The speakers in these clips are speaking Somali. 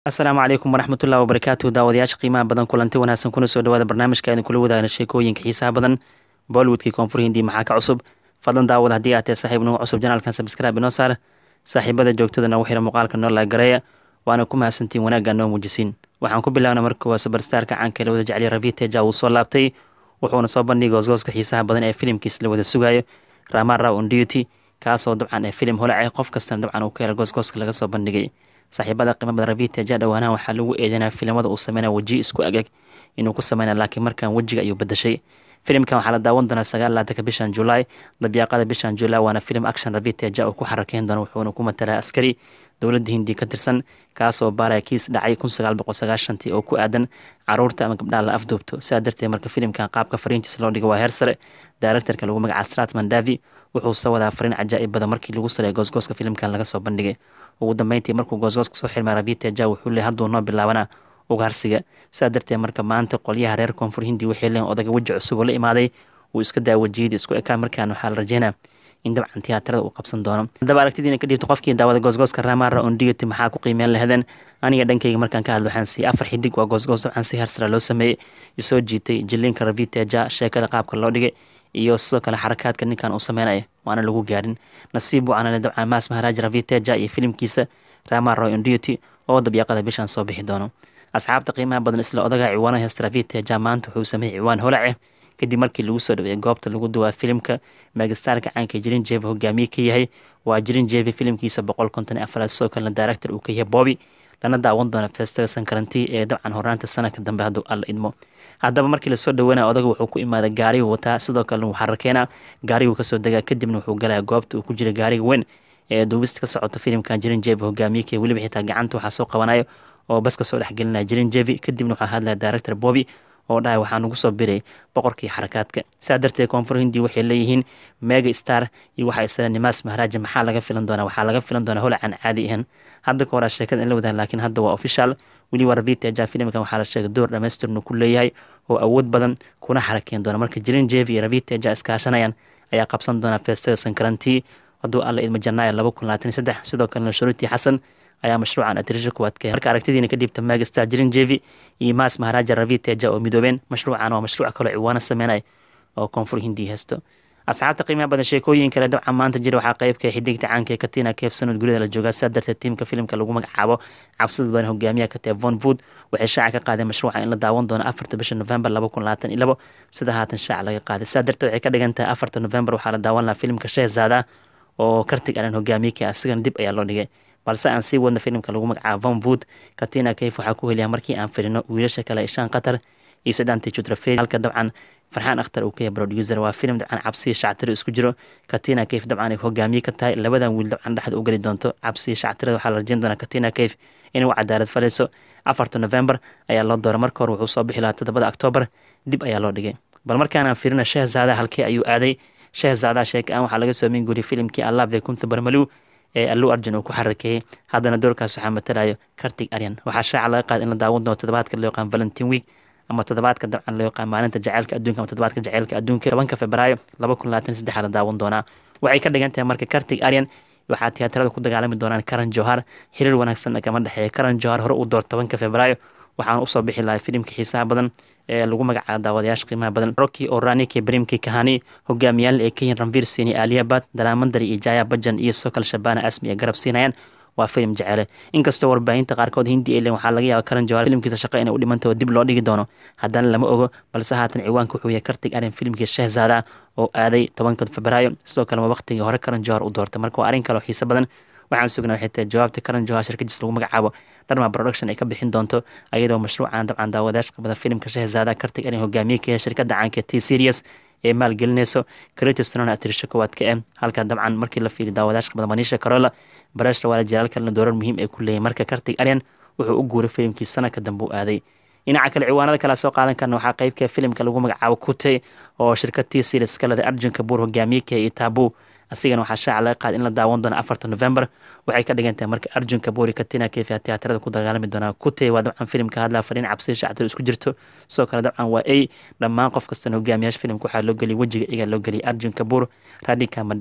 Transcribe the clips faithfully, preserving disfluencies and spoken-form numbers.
asalaamu calaykum waraxmatullahi wabarakaatu daawadayaasha qiimaha badan kulanti wanaagsan kuna soo dhawaada barnaamijka idin kula wadaagna sheekooyinka xiisaha badan bollywoodkii koonfur hindi maxaa ka cusub fadlan daawada haddii aad tahay saaxiib nagu cusub janaalkan sabskraibe inoo saar saaxiibada joogtada nagu xira muuqaalka noo laagareeya waana ku mahadsantiin wanaagga noo muujisiin waxaan ku bilaabna marka waa subarstarka caanka la wada jeceliya ravi teja uu soo laabtay wuxuuna soo bandhigay goosgooska xiisaha badan ee filimkiis la wada sugayo rama raw on duty kaasoo dabcan ee filim holace qof kastana dabcan uu ka hela goosgooska laga soo bandhigay saaxiibada qiimo badan ravi teja dhowaanahan waxaa lagu eedeynaya filimada uu sameynaya weji isku agag inuu ku sameynaya laakiin markan wejiga ayuu bedashay filimkan waxaa la daawan doonaa sagaal laatanka bishan julaay dabyaaqada bishan julaay waana filim action ravi teja oo ku xarakeyn doona wuxuuna ku matalaa askari dowladda hindi ka tirsan kaasoo baaraya kiis dhacay kun sagaal boqol sagaashantii oo ku aadan caruurta ama gabdhaha la afduubto sidaa darteed marka filimkan qaabka fariintiisa loo dhigo waa heer sare directorka lagu magaca stratman davi wuxuu soo wadaa fariin cajaa'ib badan markii lagu sareeya goosgooska filimkan laga soo bandhigay ugu dambeyntii markuu goosgooska soo xirmay ravi teja wuxuu leey hadduu noo bilaabanaa ugaarsiga sidaa darteed marka maanta qolyaha reer koonfur hindi waxay leen odaga weji cusub oo la imaaday uu iska daa wejiyadii isku ekaa markaan waxaa la rajeynaa in dabcan tiyaatarada uu qabsan doono haddaba aragtidiina ka dhiibta qofkii daawada goosgooska ramara on duty maxaa ku qiimeyn lahadeen aniga dhankayga markaan ka hadlo waxaan siiyey afar xidig waa goosgoos dabcan si hersara loo sameeyey isoo jiitay jiliinka ravi teja sheekada qaabka loo dhigay iyo sidoo kale xarakaadka ninkan uu sameynaya waana lagu gaarin nasiib waana dabcan maas maharaaj ravi teja iyo filimkiisa ramara on duty oo dabyaaqada bishan soo bixi doono asxaabta qiimaha badan isla odaga ciwaanaha heesta ravi teja maanta wuxuu sameeyey ciwaan holace kadib markii lagu soo dhaweeyay goobta lagu duwaa filimka megastarka caanka jirin jeve hogaamiye ka yahay waa jirin jeve filimkiisa boqol konton iyo afaraad sidoo kalena director uu ka yahay bobby lana daawan doona festival sankaranti ee dabcan horaanta sanadka dambe hadduu alla idmo haddaba markii lasoo dhaweynaya odaga wuxuu ku imaaday gaariguu wataa sidoo kalena wuu xarakeena gaariguu kasoo degaa kadibna wuxuu galaya goobta uu ku jira gaariga weyn ee duubista ka socota filimkan jirin jeve hogaamiye ka weliba xitaa gacanta waxaa soo qabanayo oo bas ka soo dhexgelinaya jirin jeve kadibna waxaa hadlaya director bobby oo dhahay waxaa nagu soo biray boqorkii xarakaadka saa darteed koonfur hindi waxay leeyihiin mega star iyo waxaa isla nimaas maharaaja maxaa laga filan doonaa waxaa laga filan doonaa holacan caadi ahan hadda ka horaa sheekada in la wadaan laakiin hadda waa official weliba ravi teja filimkan waxaa la sheegay door dhamaystirnu ku leeyahay oo awood badan kuna xarakeyn doona marka jirin jeve iyo ravi teja iskaashanayaan ayaa qabsan doonaa festival sankaranti hadduu alla idmo janaayo laba kun labaatan iyo saddex sidoo kalena shuruutii xasan ayaa mashruucan atirisha kuwaad ka marka aragtidiina ka dhiibta megastar jirin jeve iyo maas maharaja ravi teja oo midoobeen mashruucan waa mashruuc kaloo ciwaano sameynay oo koonfur hindi heesto asxaabta qiimaha badan sheekooyin kale dabcan maanta jira waxaa qeybka xidigta caanka ee katina keef sanad gurida la joogaa sidaa darteed tiimka filimka lagu magacaabo cabsida badan hogaamiyaha ka tae von wood waxay shaaca ka qaadeen mashruuca in la daawan doono afarta bisha november laba kun labaatan iyo labo sida haatan shaaca laga qaaday sidaa darteed waxay ka dhigan tahay afarta november waxaa la daawan lahaa filimka shehzada oo kartig alan hogaamiye ka asigana dib ayaa loo dhigay balse aan sii wadna filimka lagu magacaabo von wood katina kayf waxaa ku heliyaa markii aan firino wiilasha kale ishaan qatar iyo sadhanti jutrafe halka dabcan farxaan akhtar uu ka yahay producer waa filim dabcan cabsiya shactiro isku jiro katina kayf dabcan ay hogaamiye ka tahay labadan wiil dabcan dhexda u geli doonto cabsiya shactirada waxaa la rajeyn doonaa katina kayf inuu cadaalad falayso afarta november ayaa loo doora marka hore wuxuu soo bixi lahaa toddobada octoobar dib ayaa loo dhigay bal markaanaan firina shehzada halkee ayuu aaday shehzada sheeka aan waxaa laga soo min guriyay filimkii allaave kunta barmalu ee allu arjun uu ku xarakeeyey haddana doorkaas waxaa matalayo kartig aryan waxaa shaaca laga qaada in la daawan doono toddobaadka loo yaqaan valentine week ama toddobaadka dabcan loo yaqaan maalinta jaceylka adduunka ama toddobaadka jaceylka adduunka tobanka febraayo laba kun labaatan saddexa la daawan doonaa waxay ka dhigan tahay marka kartig aryan waxaa tiyaatarada ku dagaalami doonaan karan johar xiriir wanaagsan kama dhexeeya karan johar hore uu door tobanka febraayo waxaana usoo bixi lahay filimka xiisaha badan ee lagu magacaabo daawadayaasha qiimaha badan rocky oo raniki brimki kahani hogaamiyaal ee kenyan ranvir sini aliyabad dalaamandari iyo jaya bajan iyo sokal shabana asmi ee garab siinayaan waa filim jecele inkastoo warbaahinta qaarkood hindi elen waxaa laga yaaba karan jawar filimkiisa shaqa inay u dhimantao dib loo dhigi doono haddana lama ogo balse haatan ciwaanka wuxuu yahay kartig arin filimkii shehzada oo aaday tobanka febraayo sidoo kale waa waqtigii hore karan jawar u doortay marka waa arrin kaloo xiiso badan waxaan sugnaa waxay tahay jawaabta karan johar shirkadiis lagu magacaabo dharma production ay ka bixin doonto ayadoo mashruucan dabcan daawadayaasha qabada filimka shehzada kartig arin hogaamiye ka yahay shirkadda caanka t series ee maalgelinayso creative atirisha kowaad ka eh halka dabcan markii la fiiriy daawadayaasha qabada manisha carola barashla waala jalaal kalena doorar muhiim ay ku leeyahay marka kartig aryan wuxuu u guuray filimkii sanadka dambe u aaday dhinaca kale ciwaanada kale soo qaadan karna waxaa qeybka filimka lagu magacaabo kute oo shirkad t series ka leda arjun kabuur hogaamiye ka iyo taabu asigana waxaa shaaca laga qaada in la daawan doono afarta november waxay ka dhigan tahay marka arjun kabuuri katina keefia tiyaatarada ku dagaalami doonaa kute waa dabcan filimka hadlaa fariin cabsiya shactir isku jirto sidoo kale dabcan waa ay dhammaan qof kastana hogaamiyaasha filimka waxaa loo geliyay wejiga iga loo geliyay arjun kabuur radhika madan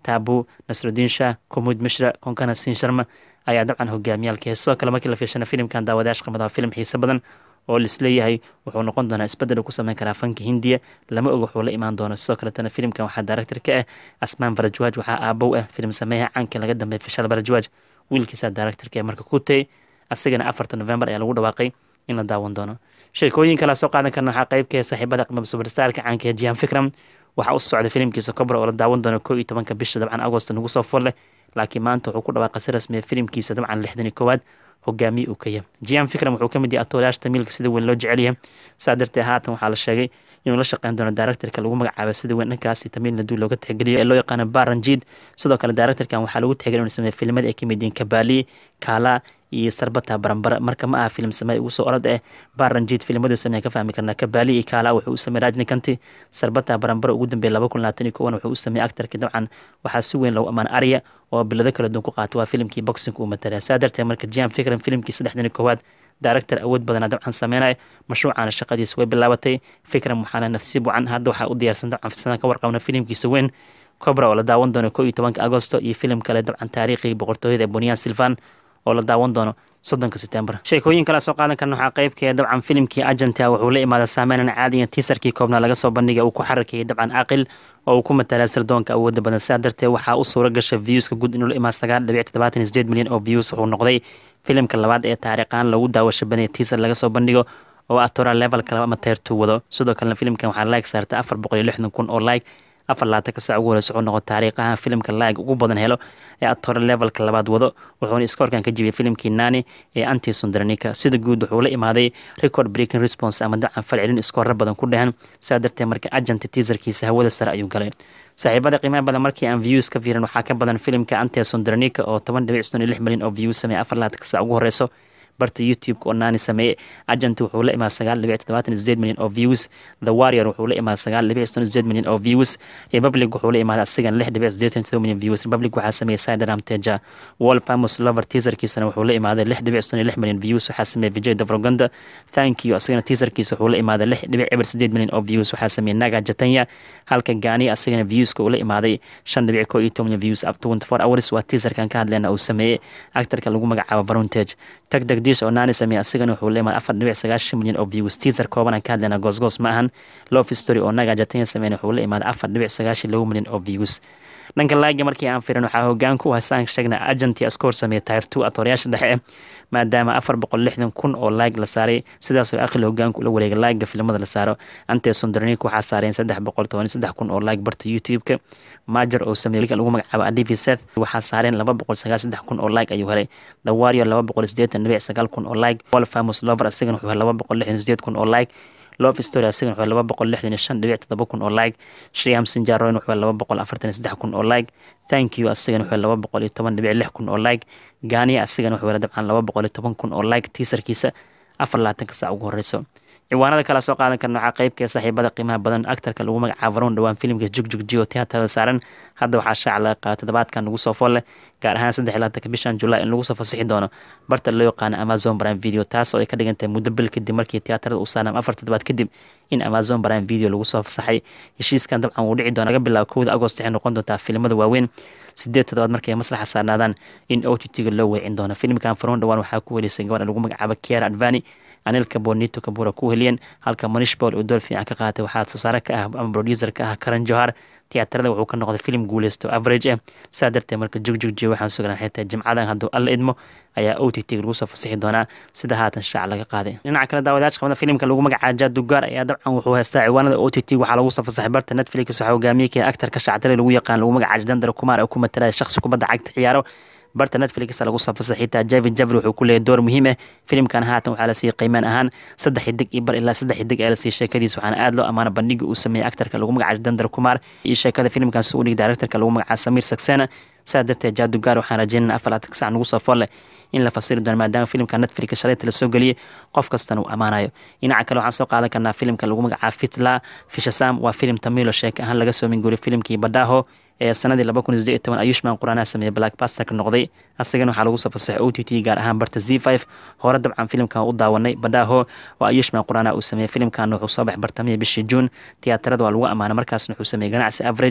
Tabu, Nasruddin Shah, Kumud Mishra, Konkana Sin Sharma ayaa dabcan hogaamiyaalka sidoo kale markii la fiirsana filimkan daawadayaasha qamada filim xiiso badan oo lisleeyahay wuxuu noqon doonaa isbedel ku sameyn karaa fanka Hindiya lama og wuxuu la imaan doono sidoo kale tan filimkan waxaa director ka ah Asmaan Barajwaaj waxaa aabow ah filim sameeyaha caanka laga dambeeyay Fashal Barajwaaj wiilkiisa director ka marka Kutay asagana afarta November ayaa lagu dhawaaqay in la daawan doono sheekooyin kala soo qaadan karna waxaa qayb ka ah saaxiibada qimada superstar-ka caanka ah Jian Fikram waxa uu socday filimkiisa Cobra oo la daawan doono kow iyo tobanka bisha dabcan August nagu soo folle laakiin maanta wuxuu ku dhawaaqay si rasmi ah filimkiisa dabcan lixdan iyo koowaad hogaamiye uu ka yahay Jian Fikram wuxuu ka mid yahay atoorayaasha Tamilka sida weyn loo jecel yahay saadartay haatan waxaa la sheegay inuu la shaqeyn doono directorka lagu magacaabo sida weyn dhankaasi Tamilna duu looga tixgeliyo ee loo yaqaan Baranjid sidoo kale directorkan waxaa lagu tixgeliyay inuu sameeyo filimada ay ka mid yihiin Kabali Kala iyo Sarbata Barambara marka ma aha filim sameey ugu soo orod ah Baranjid filimadu sameey ka fahmi karna Kabali iyo Kala wuxuu sameeyay Rajnikanti Sarbata Barambara ugu dambeeyay laba kun labaatan iyo kow wuxuu sameeyay actorka dabcan waxaa si weyn loo amaan Arya oo bilada kala duwan ku qaatay waa filimkii boxing uu matalay saadartay marka Jian Fikram filimkii saddexdan iyo koowaad director awood badan dabcan sameynay mashruucan shaqadiisa way bilaabatay Fikram waxaana nafsiib wacan hadda waxa uu diyaarsan dabcan fisan ka warqabna filimkiisa weyn Cobra oo la daawan doono kow iyo tobanka Agosto iyo filim kale dabcan taariikhi boqortooyada Boniyan Silvan oo la daawan doono soddonka September sheekooyin kala soo qaadan karna waxaa qaybkeeda dabcan filimkii Agenta wuxuu la imaaday saameyn caadi ah teaserkii koobna laga soo bandhigay uu ku xarakay dabcan aqil oo uu ku matalay sirdoonka awoodda badan saadartay waxaa u suura gashay viewska guud inuu la imaado sagaal dhibic toddobaatan iyo siddeed milyan oo views wuxuu noqday filimka labaad ee taariikhan lagu daawasho badan teaser laga soo bandhigo oo actora level kala ama tier two wado sidoo kale filimkan waxaa like saartay afar boqol iyo lixdan kun oo like afar laatan ka saac ugu horeysa wuxuu noqon taariikhahan filimka like ugu badan helo ee actor levelka labaad wado wuxuuna iskoorkan ka jibiyay filimkii Nani ee Anti Sundranika sida guud wuxuu la imaaday record breaking response ama dacan falcelin iskoor badan ku dhahan saadartay marka Agent teaserkiisa hawada sare ayuu galay saaxiibada qiimaha badan markii aan views ka fiirin waxaa ka badan filimka Anti Sundranika oo toban dhibic soddon iyo lix milyan oo views sameeyay afar laatan ka saac ugu horeysa barta YouTube oo Nani sameeyay Agent wuxuu la imaaday sagaal dhibic toddobaatan iyo siddeed milyan oo views The Warrior wuxuu la imaaday sagaal dhibic soddon iyo siddeed milyan oo views Republic wuxuu la imaaday asigan lix dhibic siddeetan iyo todoba milyan views Republic waxaa sameeyay Sideram Teja Wall Famous Lover teaserkiisana wuxuu la imaaday lix dhibic soddon iyo lix milyan views waxaa sameeyay Vijay Deverakonda Thank You asigana teaserkiisa wuxuu la imaaday lix dhibic siddeed milyan oo views waxaa sameeyay Naga Jatanya halka Gani asigana viewska uu la imaaday shan dhibic kow iyo toban milyan views up to twenty-four hours waa teaserkan ka hadlayna uu sameeyay actorka lagu magacaabo Varun Tej tag tag dish oo Nani sameeyay asigana wuxuu leeyahay afar dhibic sagaashan milyan oo views teaser kooban ka hadlayna goosgoos ma ahan Love Story oo Naga Jatanya sameeyay wuxuu leeyahay afar dhibic sagaashan iyo laba milyan oo views dhanka like markii aan fiirin waxaa hoggaan ku haysaan sheegna Agent score sameeyay tier two atoorayaasha dhexe maadaama afar boqol lixdan kun oo like la saaray sidaas oo aqal hoggaanku la wareegay like filimada la saaro Ante Sundranika waxaa saareen saddex boqol toban iyo saddex kun oo like barta YouTube-ka Major oo sameeyay lagu magacaabo Adivi Seth waxaa saareen laba boqol sagaashan iyo saddex kun oo like ayuu helay The Warrior laba boqol siddeetan dhibic sagaal kun oo like Wall Famous Lover asigana wuxuu helay laba boqol lixdan iyo siddeed kun oo like Love Story asigana wuxuu laba boqol lixdan iyo shan dhibic toddoba kun oo like Shreyam Sinjaroyn wuxuu laba boqol afartan iyo saddex kun oo like Thank You asigana wuxuu laba boqol iyo toban dhibic lix kun oo like Gani asigana wuxuu dabcan laba boqol iyo toban kun oo like teaserkiisa afar laatan ka saac ugu horeyso ciwaanada kala soo qaadan karna waxaa qaybka saaxiibada qiimaha badan actorka lagu magacaabo Varun dhawaan filimka Jugjug Jio theater saaran hadda waxaa shaac laga qaatay toddobaadkan ugu soo fool leh gaar ahaan saddex iyo labaatanka bishan July in lagu soo fasaxi doono barta loo yaqaan Amazon Prime Video taas oo ay ka dhigantay muddo bil kadib markii theaterada uu saanam afar toddobaad kadib in Amazon Prime Video lagu soo fasaxay heshiiskan dabcan uu dhici doono laga bilaabo kowda Agost waxay noqon doontaa filimada waaweyn sideed toddobaad markay maslaxa saarnaadaan in O T T-ga loo weecin doono filimkan Varun dhawaan waxaa ku weleysay gabadha lagu magacaabo Kiara Advani Anil Kapoor Neetu Kapoor ku heliyeen halka Manish Paul oo door fiican ka qaatay waxaa soo saare ka ah ama producer ka ah Karan Johar theaterada wuxuu ka noqday film guuleysto average ah saadartay marka Jugjug Jio waxaan sugan xitaa jimcadan hadduu alla idmo ayaa O T T lagu soo fasaxi doonaa sida haatan shaac laga qaaday dhinaca kale daawadayaasha qabada filimka lagu magacaabo Jadugaar ayaa dabcan wuxuu haystaa ciwaanada O T T waxaa lagu soo fasaxay barta Netflix waxa hogaamiyay actorka shacabtay lagu yaqaan lagu magacaabo Jitendra Kumar oo ku matalay shakhsi kubadda cagta ciyaaro barta Netflix lagu soo fasaxay xitaa Javid Jabri wuxuu ku leeyahay door muhiim ah filimkan haatan waxaa la siiyay qiimaan ahaan saddex xidig iyo bar ilaa saddex xidig ee la siiyay sheekadiisa waxaana aad loo amaana bandhiga uu sameeyay actorka lagu magacaabo Jitendra Kumar iyo sheekada filimkan soo dhigay directorka lagu magacaabo Samir Saxena saadartay Jadugaar waxaan rajaynaynaa afar laatan saac nagu soo fool in la fasiri doono maadaama filimka Netflix shalayta la soo galiyay qof kastana uu amaanayo dhinaca kale waxaan soo qaadan karnaa filimka lagu magacaabo Fitla Fishasam waa filim Tamil sheeka ahaan laga soo minguuriy filimkii Badaho ee sanadii laba kun iyo siddeed iyo toban Ayushman Quraana sameeyay Blackbuster ka noqday asagana waxaa lagu soo fasaxay O T T gaar ahaan barta Z five hore dabcan filimkan u daawanay Badaho waa Ayushman Quraana uu sameeyay filimkan wuxuu soo baxay bartamada bishii June theaterada waa lagu amaanay markaasna wuxuu sameeyay ganacsi average ah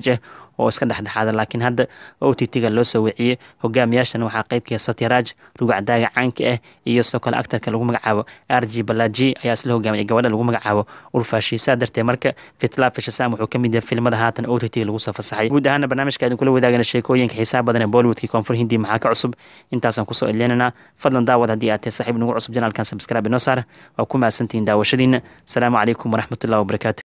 oo iska dhexdhexaada laakiin hadda O T T-ga loo soo wiciyey hogaamiyaashan waxaa qaybkii Satyaraj rugacdaaga caanka ah iyo sidoo kale actarka lagu magacaabo R J Balaji ayaa isla hogaamiyay gabadha lagu magacaabo Urfashi saa darteed marka Fitla Fishasam wuxuu ka mid yahay filimada haatan O T T lagu soo fasaxay guud ahaan barnaamijka idin kula wadaagana sheekooyinka xiisaha badan ee Bollywoodkii koonfur hindi maxaa ka cusub intaasaan kusoo eleenana fadlan daawad haddii aad tahay saaxiib nagu cusub janaalkan subscribe inoo saar waa ku mahadsantihiin daawashadiina asalaamu calaykum waraxmatullahi wabarakaatu